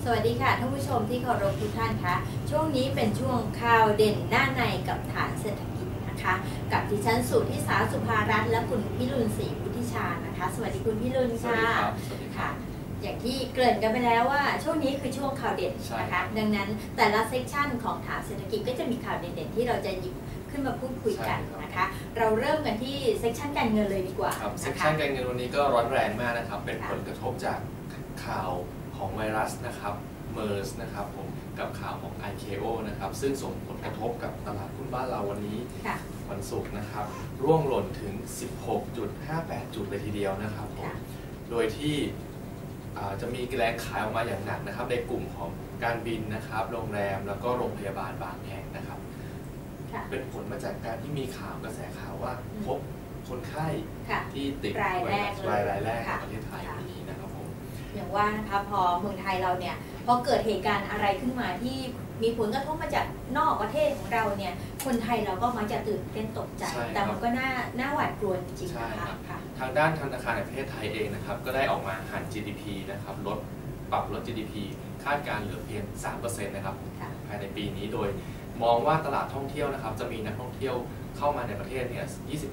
สวัสดีค่ะท่านผู้ชมที่เคารพทุกท่านคะช่วงนี้เป็นช่วงข่าวเด่นหน้าในกับฐานเศรษฐกิจนะคะกับดิฉันสุทธิสาสุภารัตน์และคุณพิรุณศรีพุทธิชานะคะสวัสดีคุณพิรุณค่ะสวัสดีค่ะอย่างที่เกริ่นกันไปแล้วว่าช่วงนี้คือช่วงข่าวเด่นนะคะดังนั้นแต่ละเซกชันของฐานเศรษฐกิจก็จะมีข่าวเด่นๆที่เราจะหยิบขึ้นมาพูดคุยกันนะคะเราเริ่มกันที่เซกชันการเงินเลยดีกว่าเซกชันการเงินวันนี้ก็ร้อนแรงมากนะครับเป็นผลกระทบจากข่าวของไวรัสนะครับเมอร์สนะครับผมกับข่าวของ IKO นะครับซึ่งส่งผลกระทบกับตลาดหุ้นบ้านเราวันนี้วันศุกร์นะครับร่วงหล่นถึง 16.58 จุดเลยทีเดียวนะครับผมโดยที่จะมีแรงขายออกมาอย่างหนักนะครับในกลุ่มของการบินนะครับโรงแรมแล้วก็โรงพยาบาลบางแห่งนะครับเป็นผลมาจากการที่มีข่าวกระแสข่าวว่าพบคนไข้ที่ติดรายแรกในประเทศไทยวันนี้นะครับผมอย่างว่านะคะพอเมืองไทยเราเนี่ยพอเกิดเหตุการณ์อะไรขึ้นมาที่มีผลกระทบมาจากนอกประเทศของเราเนี่ยคนไทยเราก็มักจะตื่นเต้นตกใจแต่มันก็น่าหวาดกลัวจริงๆนะคะทางด้านธนาคารแห่งประเทศไทยเองนะครับก็ได้ออกมาหัน GDP นะครับปรับลด GDP คาดการเหลือเพียง 3% นะครับภายในปีนี้โดยมองว่าตลาดท่องเที่ยวนะครับจะมีนักท่องเที่ยวเข้ามาในประเทศเนี่ย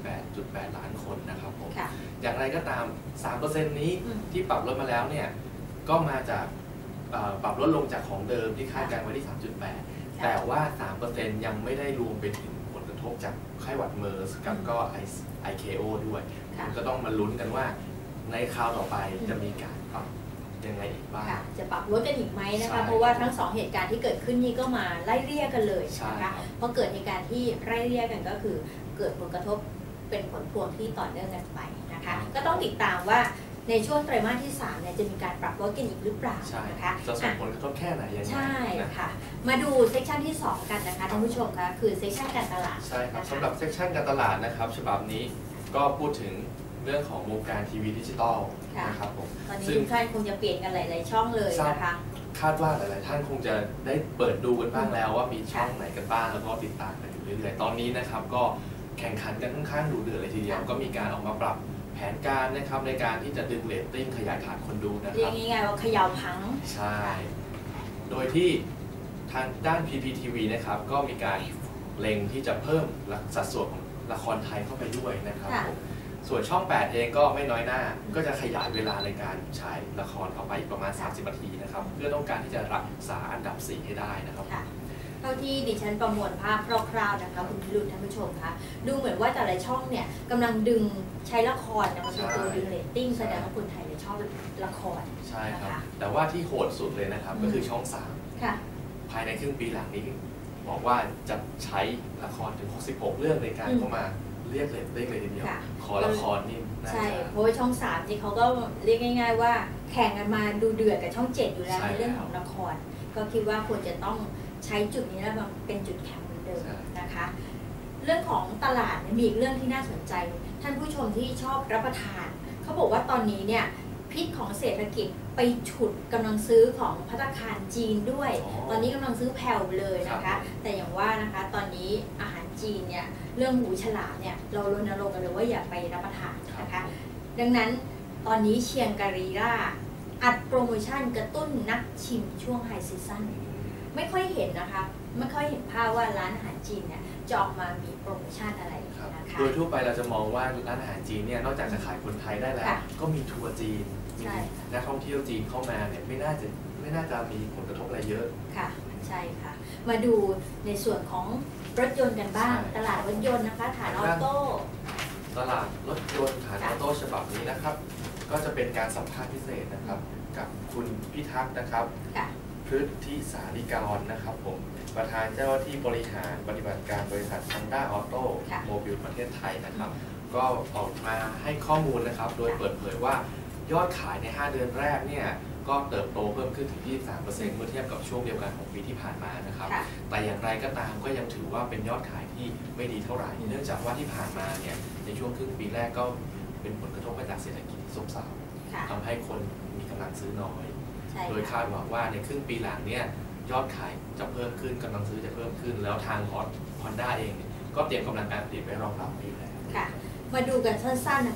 28.8 ล้านคนนะครับผมอย่างไรก็ตาม 3% นี้ที่ปรับลดมาแล้วเนี่ยก็มาจากปรับลดลงจากของเดิมที่คาดการไว้ที่ 3.8 แต่ว่า 3% ยังไม่ได้รวมไปถึงผลกระทบจากไข้หวัดเมอร์สกับก็ IKO ด้วยก็ต้องมาลุ้นกันว่าในคราวต่อไปจะมีการปรับยังไงอีกบ้างจะปรับลดกันอีกไหมนะคะเพราะว่าทั้ง2เหตุการณ์ที่เกิดขึ้นนี้ก็มาไล่เรียกกันเลยนะคะเพราะเกิดเหตุการณ์ที่ไล่เรียกกันก็คือเกิดผลกระทบเป็นผลพวงที่ต่อเนื่องกันไปนะคะก็ต้องติดตามว่าในช่วงไตรมาสที่3เนี่ยจะมีการปรับลดกันอีกหรือเปล่านะคะจะส่งผลกระทบแค่ไหนยังไงใช่ค่ะมาดูเซสชันที่2กันนะคะท่านผู้ชมคะคือเซสชันการตลาดใช่ครับสำหรับเซสชันการตลาดนะครับฉบับนี้ก็พูดถึงเรื่องของวงการทีวีดิจิตอลนะครับผมตอนนี้ทุกท่านคงจะเปลี่ยนกันหลายๆช่องเลยนะคะคาดว่าหลายๆท่านคงจะได้เปิดดูกันบ้างแล้วว่ามีช่องไหนกันบ้างแล้วก็ติดตามกันอยู่เรื่อยๆตอนนี้นะครับก็แข่งขันกันค่อนข้างดุเดือดเลยทีเดียวก็มีการออกมาปรับแผนการนะครับในการที่จะดึงเรตติ้งขยายฐานคนดูนะครับเรียกง่ายๆว่าเขย่าพังใช่โดยที่ทางด้าน PPTV นะครับก็มีการเล็งที่จะเพิ่มสัดส่วนของละครไทยเข้าไปด้วยนะครับส่วนช่อง 8 เองก็ไม่น้อยหน้าก็จะขยายเวลาในการฉายละครเข้าไปประมาณ30 นาทีนะครับเพื่อต้องการที่จะรักษาอันดับ4ให้ได้นะครับเท่าที่ดิฉันประมวลภาพคร่าวๆนะคะคุณพิรุณท่านผู้ชมคะดูเหมือนว่าแต่ละช่องเนี่ยกำลังดึงใช้ละครมาเป็นตัวดึงเรตติ้งแสดงว่าคนไทยชอบละครใช่ครับแต่ว่าที่โหดสุดเลยนะครับก็คือช่อง3ภายในครึ่งปีหลังนี้บอกว่าจะใช้ละครถึง66เรื่องในการเข้ามาเรียกเรตติ้งเลยทีเดียวขอละครนี่ใช่เพราะว่าช่อง3นี่เขาก็เรียกง่ายๆว่าแข่งกันมาดูเดือดกับช่อง7อยู่แล้วในเรื่องของละครก็คิดว่าควรจะต้องใช้จุดนี้แล้วเป็นจุดแข็งเหมือนเดิมนะคะเรื่องของตลาดมีอีกเรื่องที่น่าสนใจท่านผู้ชมที่ชอบรับประทานเขาบอกว่าตอนนี้เนี่ยพิษของเศรษฐกิจไปฉุดกำลังซื้อของภัตตาคารจีนด้วยตอนนี้กำลังซื้อแผ่วเลยนะคะแต่อย่างว่านะคะตอนนี้อาหารจีนเนี่ยเรื่องหูฉลามเนี่ยเรารณรงค์กันเลยว่าอย่าไปรับประทานนะคะดังนั้นตอนนี้เชียงการีราอัดโปรโมชั่นกระตุ้นนักชิมช่วงไฮซีซั่นไม่ค่อยเห็นนะคะไม่ค่อยเห็นภาพว่าร้านอาหารจีนเนี่ยจะออกมามีโปรโมชั่นอะไรนะคะโดยทั่วไปเราจะมองว่าร้านอาหารจีนเนี่ยนอกจากจะขายคนไทยได้แล้วก็มีทัวร์จีนมีนักท่องเที่ยวจีนเข้ามาเนี่ยไม่น่าจะมีผลกระทบอะไรเยอะค่ะใช่ค่ะมาดูในส่วนของรถยนต์กันบ้างตลาดรถยนต์นะคะฐานออโต้ตลาดรถยนต์ฐานออโต้ฉบับนี้นะครับก็จะเป็นการสัมภาษณ์พิเศษนะครับกับคุณพิทักษ์นะครับพฤทธิสาริกรนะครับผมประธานเจ้าหน้าที่บริหารปฏิบัติการบริษัท Honda Auto Mobile ประเทศไทยนะครับก็ออกมาให้ข้อมูลนะครับโดยเปิดเผยว่ายอดขายใน5เดือนแรกเนี่ยก็เติบโตเพิ่มขึ้นถึง 23% เมื่อเทียบกับช่วงเดียวกันของปีที่ผ่านมานะครับแต่อย่างไรก็ตามก็ยังถือว่าเป็นยอดขายที่ไม่ดีเท่าไหร่เนื่องจากว่าที่ผ่านมาเนี่ยในช่วงครึ่งปีแรกก็เป็นผลกระทบมาจากเศรษฐกิจที่ซบเซาทำให้คนมีกำลังซื้อน้อยโดยคาดหวังว่าในครึ่งปีหลังเนี่ยยอดขายจะเพิ่มขึ้นกำลังซื้อจะเพิ่มขึ้นแล้วทางHondaเองก็เตรียมกำลังการผลิตไว้รองรับอยู่แล้วมาดูกันสั้นๆนะคะ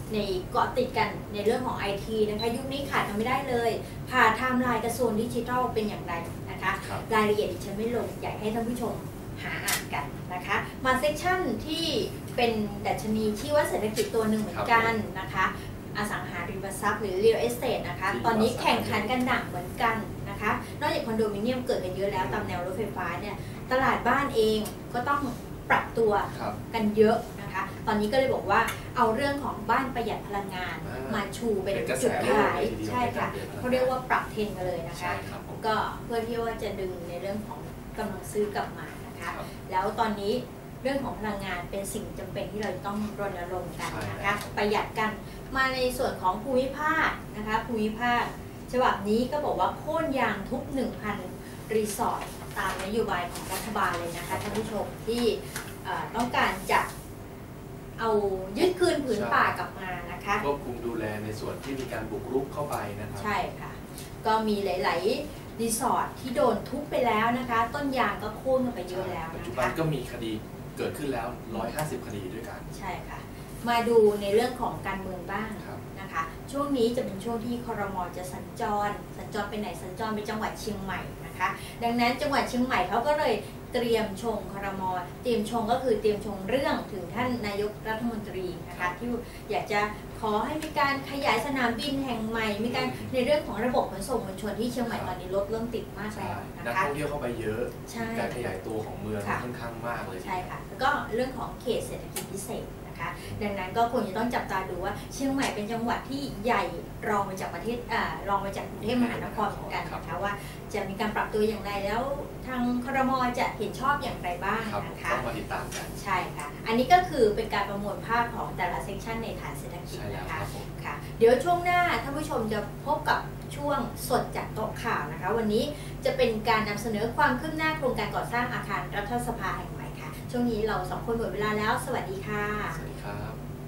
ในเกาะติดกันในเรื่องของ IT นะคะยุคนี้ขาดกันไม่ได้เลยผ่าไทม์ไลน์กระทรวงดิจิทัลเป็นอย่างไรนะคะรายละเอียดดิฉันไม่ลงอยากให้ท่านผู้ชมหาอ่านกันนะคะมาเซสชั่นที่เป็นดัชนีที่ว่าเศรษฐกิจตัวหนึ่งเหมือนกันนะคะอสังหาริมทรัพย์หรือ real estate นะคะตอนนี้แข่งขันกันหนักเหมือนกันนะคะนอกจากคอนโดมิเนียมเกิดกันเยอะแล้วตามแนวรถไฟฟ้าเนี่ยตลาดบ้านเองก็ต้องปรับตัวกันเยอะนะคะตอนนี้ก็เลยบอกว่าเอาเรื่องของบ้านประหยัดพลังงานมาชูเป็นจุดขายใช่ค่ะเขาเรียกว่าปรับเทรนกันเลยนะคะก็เพื่อที่ว่าจะดึงในเรื่องของกำลังซื้อกลับมานะคะแล้วตอนนี้เรื่องของพลังงานเป็นสิ่งจำเป็นที่เราต้องรณรงค์กันนะคะประหยัดกันมาในส่วนของภูมิภาคนะคะภูมิภาคฉบับนี้ก็บอกว่าโค่นยางทุก 1,000 รีสอร์ทตามนโยบายของรัฐบาลเลยนะคะท่านผู้ชมที่ต้องการจะเอายึดคืนผืนป่ากลับมานะคะควบคุมดูแลในส่วนที่มีการบุกรุกเข้าไปนะครับใช่ค่ะก็มีหลายๆรีสอร์ทที่โดนทุบไปแล้วนะคะต้นยางก็โค่นกันไปเยอะแล้วนะคะปัจจุบันก็มีคดีเกิดขึ้นแล้ว150 คดีด้วยกันใช่ค่ะมาดูในเรื่องของการเมืองบ้างนะคะช่วงนี้จะเป็นช่วงที่ครม.จะสัญจรไปไหนสัญจรไปจังหวัดเชียงใหม่นะคะดังนั้นจังหวัดเชียงใหม่เขาก็เลยเตรียมชงครม.เตรียมชงก็คือเตรียมชงเรื่องถึงท่านนายกรัฐมนตรีนะคะที่อยากจะขอให้มีการขยายสนามบินแห่งใหม่มีการในเรื่องของระบบขนส่งมวลชนที่เชียงใหม่ตอนนี้รถเริ่มติดมากแล้วนะคะนักท่องเที่ยวเข้าไปเยอะการขยายตัวของเมืองค่อนข้างมากเลยใช่ค่ะแล้วก็เรื่องของเขตเศรษฐกิจพิเศษดังนั้นก็ควรจะต้องจับตาดูว่าเชียงใหม่เป็นจังหวัดที่ใหญ่รองมาจากประเทศรองมาจากกรุงเทพมหานครเหมือนกันนะคะว่าจะมีการปรับตัวอย่างไรแล้วทางครม.จะเห็นชอบอย่างไรบ้างนะคะต้องมาติดตามกันใช่ค่ะอันนี้ก็คือเป็นการประมวลภาพของแต่ละเซกชันในฐานเศรษฐกิจนะคะค่ะเดี๋ยวช่วงหน้าท่านผู้ชมจะพบกับช่วงสดจากโต๊ะข่าวนะคะวันนี้จะเป็นการนำเสนอความคืบหน้าโครงการก่อสร้างอาคารรัฐสภาแห่งใหม่ค่ะช่วงนี้เรา2 คนหมดเวลาแล้วสวัสดีค่ะสวัสดีครับ